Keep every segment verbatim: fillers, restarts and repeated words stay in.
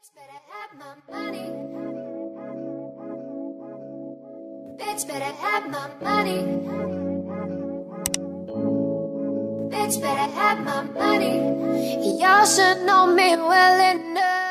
Bitch better have my money. Bitch better have my money. Bitch better have my money. Y'all should know me well enough.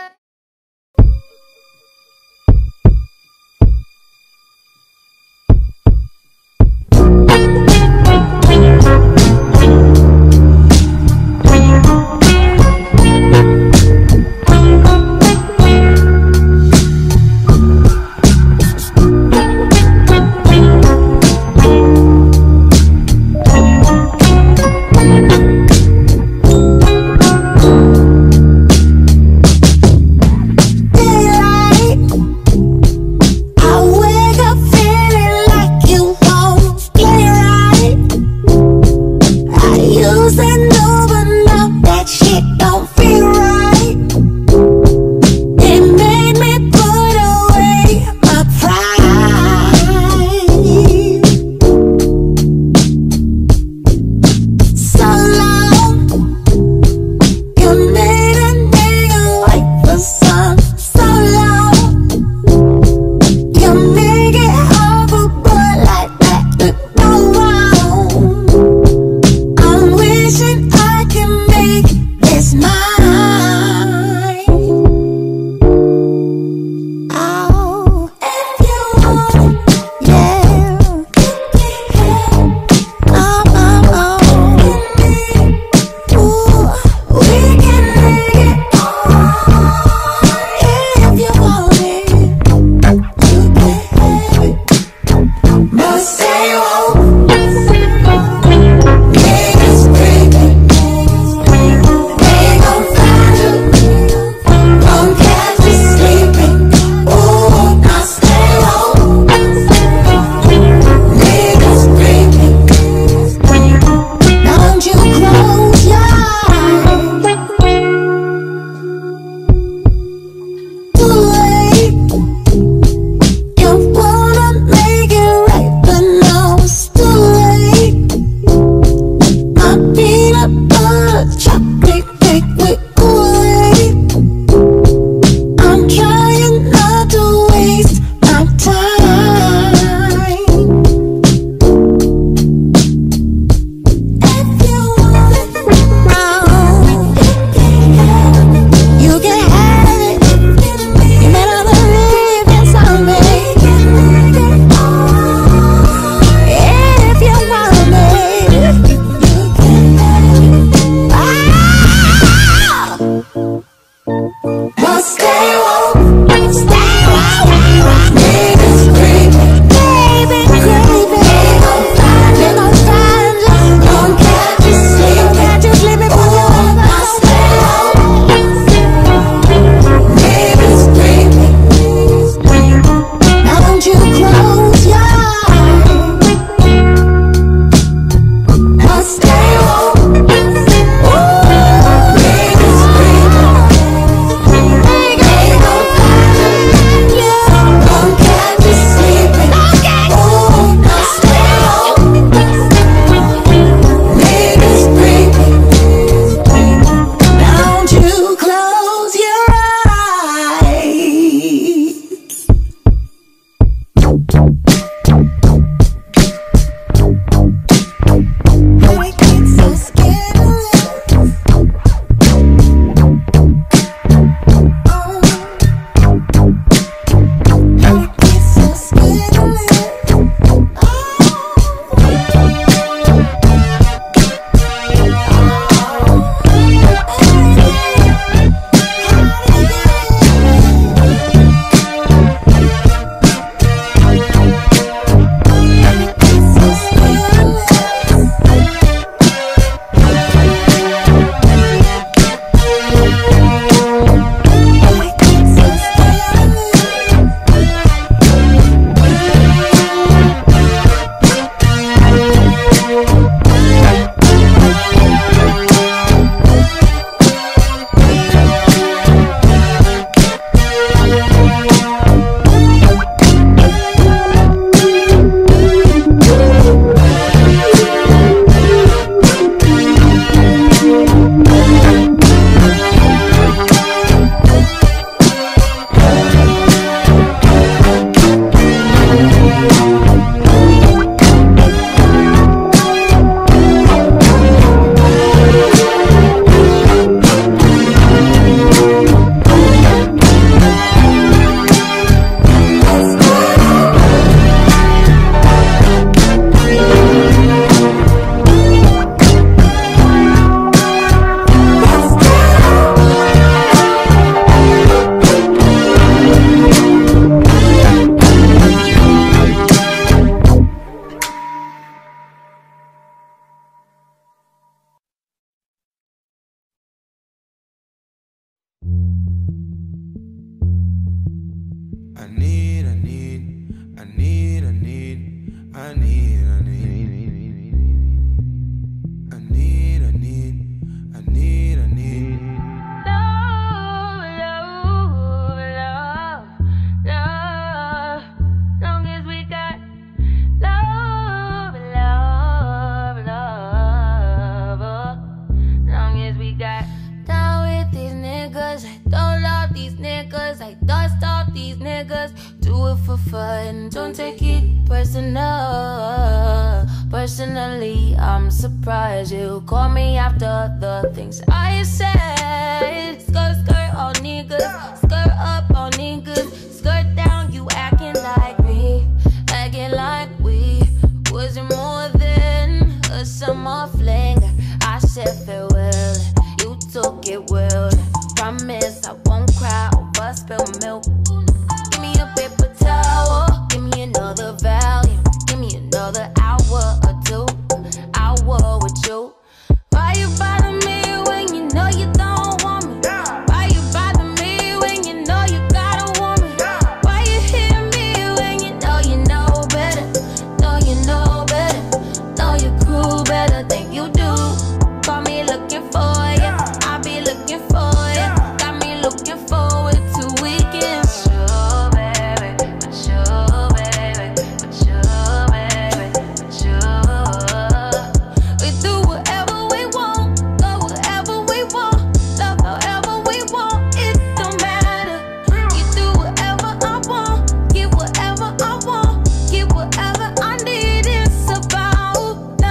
like dust off these niggas. Do it for fun, don't take it personal. Personally, I'm surprised you call me after the things I said. Skirt, skirt on niggas, skirt up on niggas, skirt down, you acting like me, acting like we wasn't more than a summer fling. I said farewell, you took it well. Promise I won't cry over spilled milk. Give me a paper towel, give me another volume, give me another hour or two, hour with you. Why you bother me when you know you don't want me? Why you bother me when you know you got a woman? Why you hit me when you know you know better? Know you know better, know your crew better than you do. Call me looking for you, I'll be looking for you. Got me looking forward to weekends. Sure, baby, but sure, baby, but sure, baby, but sure. We do whatever we want, go wherever we want, love however we want, it don't matter. You do whatever I want, get whatever I want, get whatever I need. It's about love,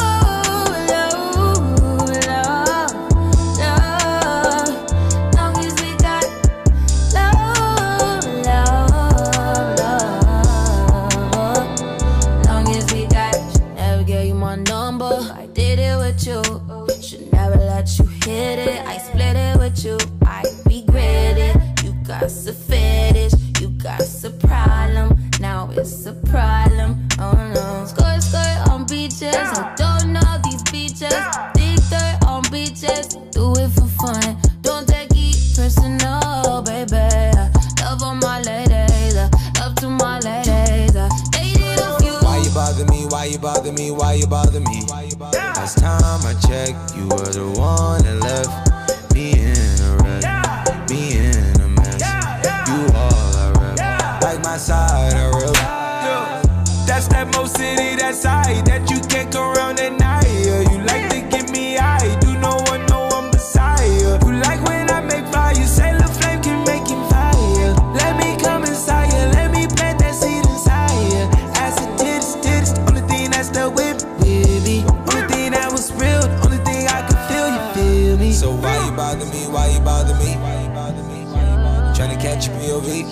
love, love, love. Long as we got love, love, love. Long as we got, never gave you my number. I did it with you, should never let you hit it. I split it with you, I regret it. You got a fetish, you got a problem. Now it's a problem, oh no. Skirt, skirt on beaches, I don't know these beaches. Dig dirt on beaches, do it for fun, don't take it personal, baby. Love on my ladies, love to my ladies. Dated a few. Why you bother me, why you bother me, why you bother me? Last time I checked, you were the one that left me in a wreck, me in a mess. You all I rep, like my side I rep. That's that Mo City, that side that you can't go around at night. You like to get me high, do no one know I'm Messiah. You like when I make fire, you say the flame can make him fire. Let me come inside you, let me plant that seed inside you. Acid titties, titties, only thing that's the whip with me. Only thing that was real, only thing I could feel, you feel me. So why you bother me, why you bother me? Tryna catch a P O V.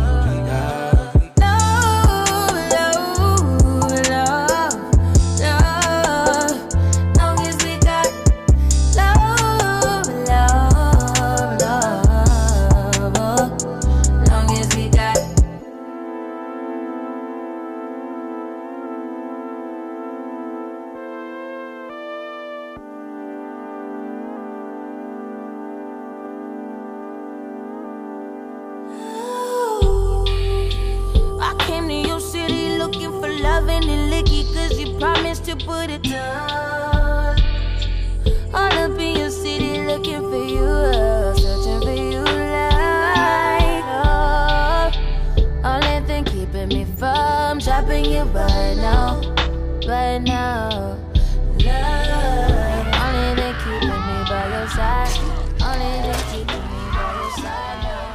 To put it down, all up in your city looking for you, searching for you like oh. Only thing keeping me from dropping you right now, right now. Love, only thing keeping me by your side, only thing keeping me by your side now.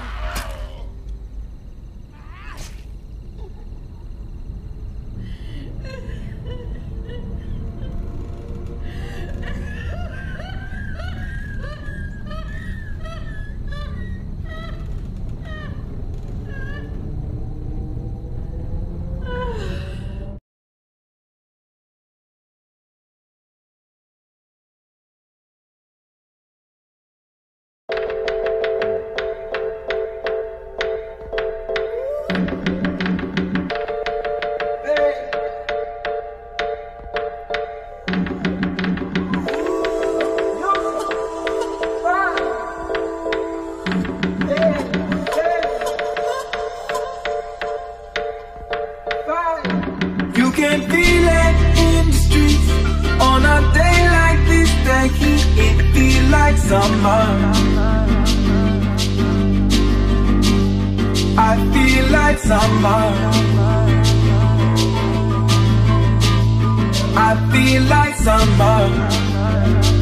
summer. I feel like summer. I feel like summer.